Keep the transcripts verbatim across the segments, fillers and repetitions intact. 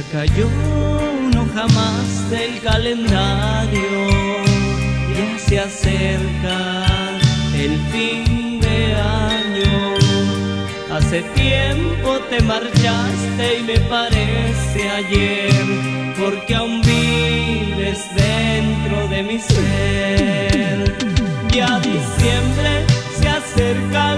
cayó una hoja más del calendario, ya se acerca el fin de año. Hace tiempo te marchaste y me parece ayer, porque aún vives dentro de mi ser. Ya diciembre se acerca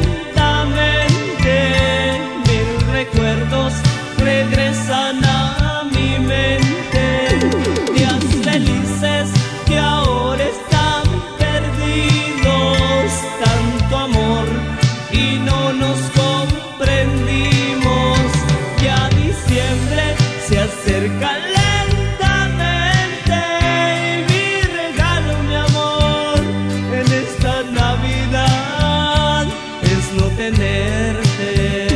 lentamente, mil recuerdos regresan a mi mente, días felices que ahora están perdidos, tanto amor y no nos comprendimos. Ya diciembre se acerca lentamente y mi regalo, mi amor, en esta Navidad es no tenerte.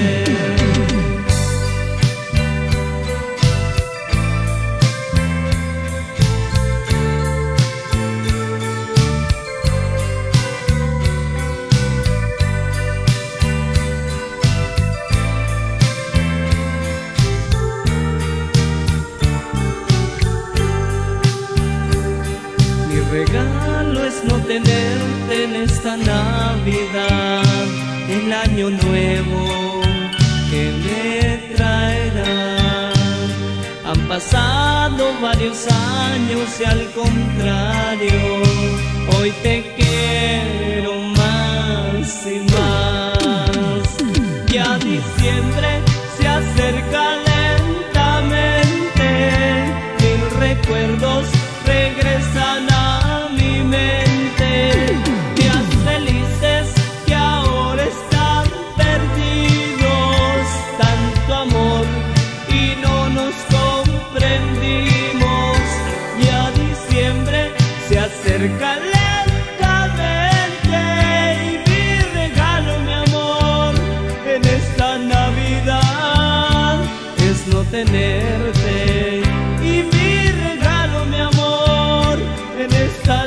Mi regalo es no tenerte en esta Navidad, el año nuevo que me traerá. Han pasado varios años y al contrario, hoy te quiero más y más. Ya diciembre se acerca lentamente, mil recuerdos regresan a mi mente, días felices que ahora están perdidos, tanto amor y no nos comprendimos. Ya diciembre se acerca lentamente y mi regalo, mi amor, en esta Navidad es no tenerte. Y mi regalo, mi amor, en esta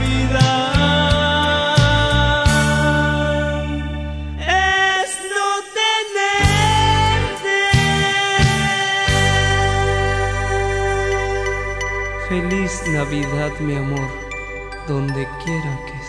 Navidad es no tenerte. Feliz Navidad, mi amor, donde quiera que